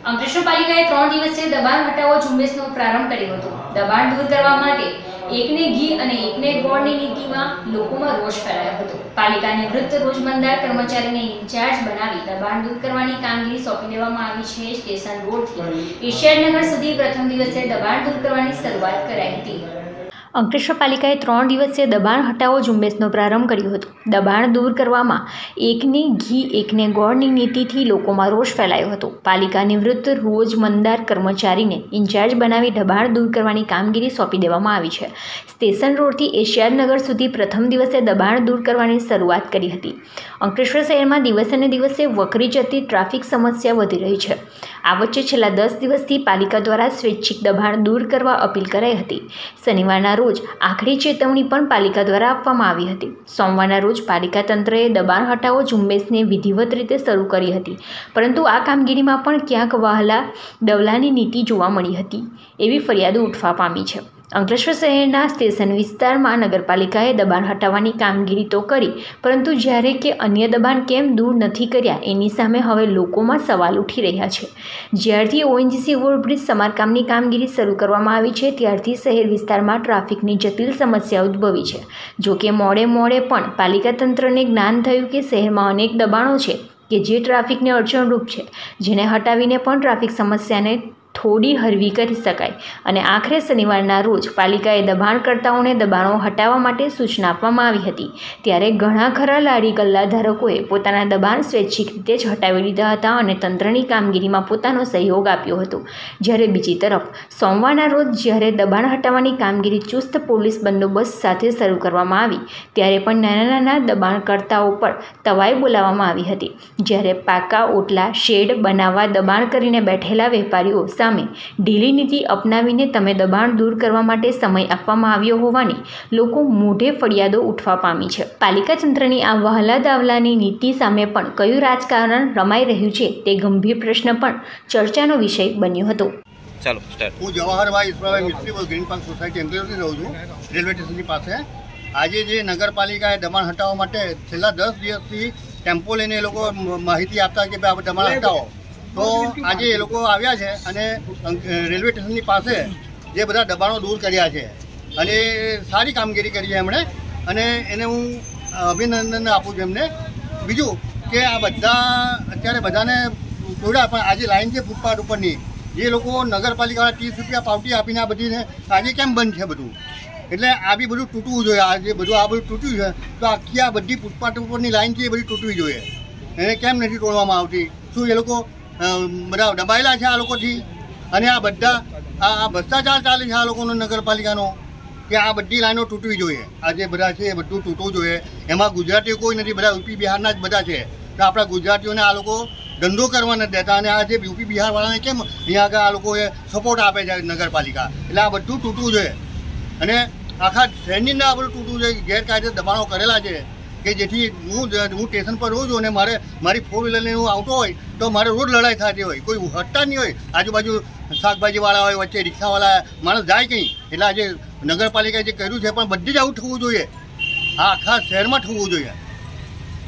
અંકલેશ્વર પાલિકાએ 3 દિવસીય દબાણ હટાવો ઝુંબેશનો પ્રારંભ કર્યો હતો। દબાણ દૂર કરવા માટે એકને ઘી અને એકને ગોળની નીતિમાં લોકોમાં રોષ ફેલાયો હતો। પાલિકા નિવૃત્ત રોજમદાર કર્મચારીને ઇન્ચાર્જ બનાવી દબાણ દૂર કરવાની કામગીરી સોંપી દેવામાં આવી છે। સ્ટેશન રોડથી એશિયાડનગર સુધી પ્રથમ દિવસે દબાણ દૂર કરવાની શરૂઆત કરાઈ હતી। અંકલેશ્વર પાલિકાએ 3 દિવસીય દબાણ હટાવો ઝુંબેશનો પ્રારંભ કર્યો હતો। દબાણ દૂર કરવામાં એકને ઘી એકને ગોળની નીતિથી લોકોમાં રોષ ફેલાયો હતો। પાલિકા નિવૃત્ત રોજમદાર કર્મચારીને ઇન્ચાર્જ બનાવી દબાણ દૂર કરવાની કામગીરી સોંપી દેવામાં આવી છે। સ્ટેશન રોડથી એશિયાડનગર સુધી પ્રથમ દિવસે દબાણ દૂર કરવાની શરૂઆત કરી હતી। અંકલેશ્વર શહેરમાં દિવસે ને દિવસે વકરી જતી ટ્રાફિક સમસ્યા વધી રહી છે। આ વચ્ચે છેલ્લા 10 દિવસથી પાલિકા દ્વારા સ્વૈચ્છિક દબાણ દૂર કરવા અપીલ કરાઈ હતી। શનિવારના રોજ આખરી ચેતવણી પણ પાલિકા દ્વારા આપવામાં આવી હતી। સોમવારના રોજ પાલિકા તંત્રએ દબાણ હટાવો ઝુંબેશને વિધિવત રીતે શરૂ કરી હતી, પરંતુ આ કામગીરીમાં પણ ક્યાંક વહાલા દવલાની નીતિ જોવા મળી હતી એવી ફરિયાદો ઉઠવા પામી છે। અંકલેશ્વર શહેરના સ્ટેશન વિસ્તારમાં નગરપાલિકાએ દબાણ હટાવવાની કામગીરી તો કરી, પરંતુ જ્યારે કે અન્ય દબાણ કેમ દૂર નથી કર્યા એની સામે હવે લોકોમાં સવાલ ઉઠી રહ્યા છે। જ્યારથી ઓએનજીસી ઓવરબ્રિજ સમારકામની કામગીરી શરૂ કરવામાં આવી છે ત્યારથી શહેર વિસ્તારમાં ટ્રાફિકની જટિલ સમસ્યા ઉદ્ભવી છે। જોકે મોડે પણ પાલિકા તંત્રને જ્ઞાન થયું કે શહેરમાં અનેક દબાણો છે કે જે ટ્રાફિકને અડચણરૂપ છે, જેને હટાવીને પણ ટ્રાફિક સમસ્યાને થોડી હળવી કરી શકાય, અને આખરે શનિવારના રોજ પાલિકાએ દબાણકર્તાઓને દબાણો હટાવવા માટે સૂચના આપવામાં આવી હતી। ત્યારે ઘણા ખરા લારી ગલ્લા ધારકોએ પોતાના દબાણ સ્વૈચ્છિક રીતે જ હટાવી લીધા હતા અને તંત્રની કામગીરીમાં પોતાનો સહયોગ આપ્યો હતો। જ્યારે બીજી તરફ સોમવારના રોજ જ્યારે દબાણ હટાવવાની કામગીરી ચુસ્ત પોલીસ બંદોબસ્ત સાથે શરૂ કરવામાં આવી ત્યારે પણ નાના દબાણકર્તાઓ પર તવાઈ બોલાવવામાં આવી હતી। જ્યારે પાકા ઓટલા શેડ બનાવવા દબાણ કરીને બેઠેલા વેપારીઓ સામે ઢીલી નીતિ અપનાવીને તમે દબાણ દૂર કરવા માટે સમય આપવામાં આવ્યો હોવાની લોકો મોઢે ફરિયાદો ઉઠવા પામી છે। પાલિકા તંત્રની આ વહાલા દાવલાની નીતિ સામે પણ કયું રાજકારણ રમાઈ રહ્યું છે તે ગંભીર પ્રશ્ન પણ ચર્ચાનો વિષય બન્યો હતો। ચાલો સ્ટાર્ટ। હું Jawaharbhai Ishwarbhai Mistry green park society અંકલેશ્વરથી રહું છું, રેલવે સ્ટેશનની પાસે। આજે જે નગરપાલિકાએ દબાણ હટાવવા માટે છેલ્લા 10 દિવસથી ટેમ્પો લઈને એ લોકો માહિતી આપતા કે ભાઈ દબાણ હટાવો, તો આજે એ લોકો આવ્યા છે અને રેલવે સ્ટેશનની પાસે જે બધા દબાણો દૂર કર્યા છે અને સારી કામગીરી કરી છે એમણે, અને એને હું અભિનંદન આપું છું એમને। બીજું કે આ બધા અત્યારે બધાને તોડ્યા, પણ આજે લાઈન છે ફૂટપાથ ઉપરની, જે લોકો નગરપાલિકાવાળા 30 રૂપિયા પાવતી આપીને આ બધીને આજે કેમ બંધ છે બધું? એટલે આ બી બધું તૂટવું જોઈએ। આજે બધું આ બધું તૂટ્યું છે તો આખી આ બધી ફૂટપાથ ઉપરની લાઈન છે એ બધી તૂટવી જોઈએ, એને કેમ નથી તોડવામાં આવતી? શું એ લોકો બધા દબાયેલા છે આ લોકોથી? અને આ બધા આ ભ્રષ્ટાચાર ચાલે છે આ લોકોનો નગરપાલિકાનો, કે આ બધી લાઈનો તૂટવી જોઈએ। આ જે બધા છે એ બધું તૂટવું જોઈએ। એમાં ગુજરાતીઓ કોઈ નથી, બધા યુપી બિહારના જ બધા છે, તો આપણા ગુજરાતીઓને આ લોકો ધંધો કરવા નથી દેતા, અને આ જે યુપી બિહારવાળાને કેમ અહીંયા આગળ આ લોકોએ સપોર્ટ આપે છે નગરપાલિકા? એટલે આ બધું તૂટવું જોઈએ, અને આખા શહેરની અંદર આ બધું તૂટવું જોઈએ। ગેરકાયદે દબાણો કરેલા છે કે જેથી હું સ્ટેશન પર રહું છું અને મારી 4 વ્હીલર લઈને હું આવતો હોય તો મારે રોજ લડાઈ થતી હોય, કોઈ હટતા નહીં હોય, આજુબાજુ શાકભાજીવાળા હોય, વચ્ચે રિક્ષાવાળા, માણસ જાય કંઈ। એટલે આજે નગરપાલિકાએ જે કર્યું છે પણ બધી જ આવું થવું જોઈએ, આ આખા શહેરમાં થવું જોઈએ।